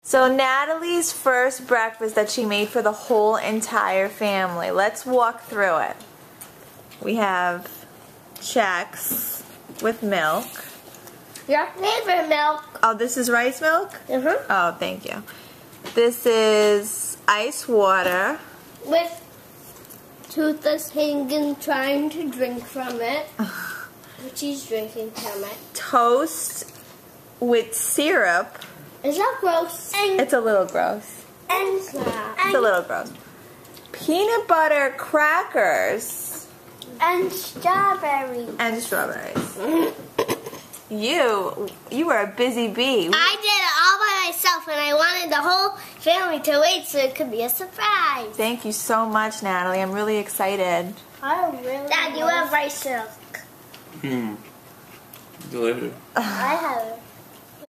So Natalie's first breakfast that she made for the whole entire family. Let's walk through it. We have Chex with milk. Your favorite milk. Oh, this is rice milk? Mm-hmm. Oh, thank you. This is ice water. With Toothless hanging, trying to drink from it. But she's drinking from it. Toast with syrup. Is that gross? It's a little gross. It's a little gross. Peanut butter crackers. And strawberries. And strawberries. You were a busy bee. I did it all by myself, and I wanted the whole family to wait so it could be a surprise. Thank you so much, Natalie. I'm really excited. Dad, you have rice milk. Delicious. I have